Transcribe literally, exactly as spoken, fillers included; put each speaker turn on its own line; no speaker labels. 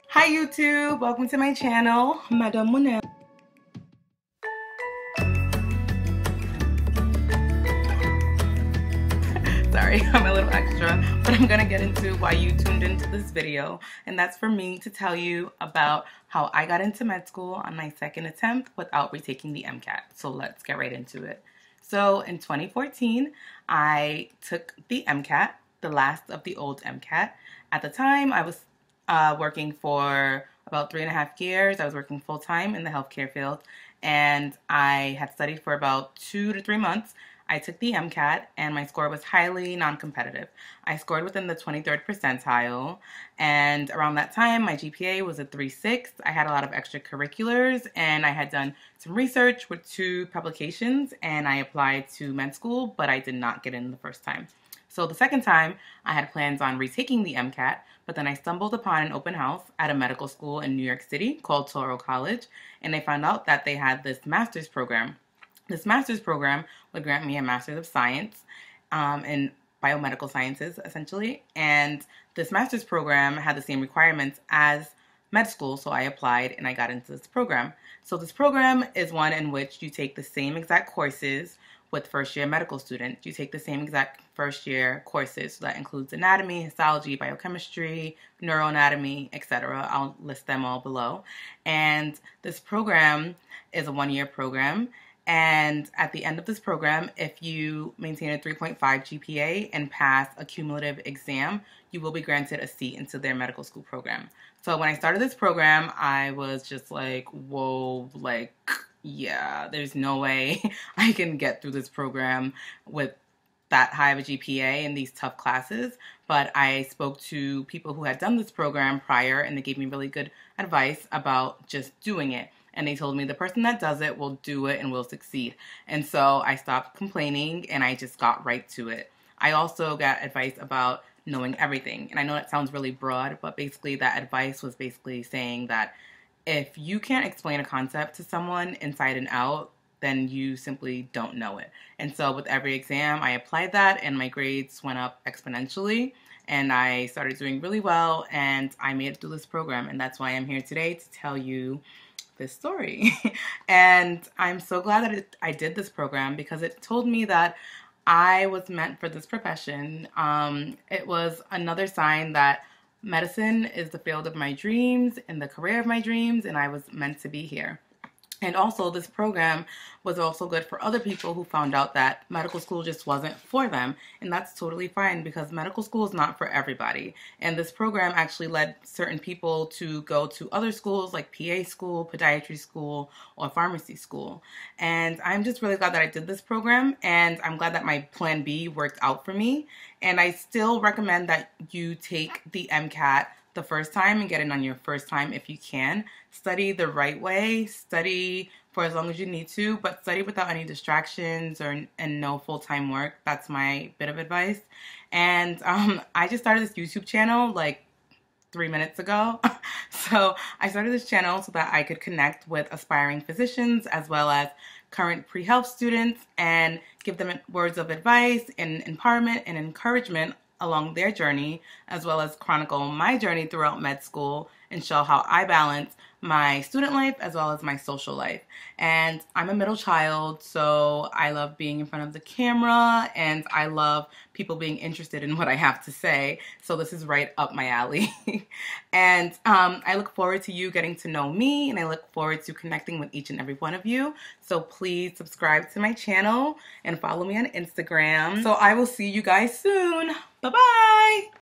Hi YouTube, welcome to my channel, Madam Winnell. Sorry, I'm a little extra, but I'm gonna get into why you tuned into this video, and that's for me to tell you about how I got into med school on my second attempt without retaking the MCAT. So let's get right into it. So in twenty fourteen, I took the MCAT, the last of the old MCAT. At the time, I was uh, working for about three and a half years. I was working full-time in the healthcare field, and I had studied for about two to three months. I took the MCAT, and my score was highly non-competitive. I scored within the twenty-third percentile, and around that time, my G P A was a three point six. I had a lot of extracurriculars, and I had done some research with two publications, and I applied to med school, but I did not get in the first time. So the second time, I had plans on retaking the MCAT, but then I stumbled upon an open house at a medical school in New York City called Toro College, and I found out that they had this master's program. This master's program would grant me a master's of science um, in biomedical sciences, essentially, and this master's program had the same requirements as med school, so I applied and I got into this program. So this program is one in which you take the same exact courses with first-year medical students. You take the same exact first-year courses, so that includes anatomy, histology, biochemistry, neuroanatomy, et cetera. I'll list them all below. And this program is a one-year program. And at the end of this program, if you maintain a three point five G P A and pass a cumulative exam, you will be granted a seat into their medical school program. So when I started this program, I was just like, whoa, like, yeah, there's no way I can get through this program with that high of a G P A in these tough classes. But I spoke to people who had done this program prior, and they gave me really good advice about just doing it. And they told me the person that does it will do it and will succeed. And so I stopped complaining and I just got right to it. I also got advice about knowing everything. And I know that sounds really broad, but basically that advice was basically saying that if you can't explain a concept to someone inside and out, then you simply don't know it. And so with every exam, I applied that and my grades went up exponentially. And I started doing really well and I made it through this program. And that's why I'm here today to tell you this story. And I'm so glad that it, I did this program because it told me that I was meant for this profession. Um, it was another sign that medicine is the field of my dreams and the career of my dreams, and I was meant to be here. And also this program was also good for other people who found out that medical school just wasn't for them. And that's totally fine because medical school is not for everybody. And this program actually led certain people to go to other schools like P A school, podiatry school, or pharmacy school. And I'm just really glad that I did this program, and I'm glad that my plan B worked out for me. And I still recommend that you take the MCAT the first time and get it on your first time if you can. Study the right way, study for as long as you need to, but study without any distractions or and no full-time work. That's my bit of advice. And um, I just started this YouTube channel like three minutes ago. So I started this channel so that I could connect with aspiring physicians as well as current pre-health students and give them words of advice and empowerment and encouragement along their journey, as well as chronicle my journey throughout med school and show how I balance my student life as well as my social life. And I'm a middle child, so I love being in front of the camera and I love people being interested in what I have to say. So this is right up my alley. And um, I look forward to you getting to know me, and I look forward to connecting with each and every one of you. So please subscribe to my channel and follow me on Instagram. So I will see you guys soon. Bye-bye.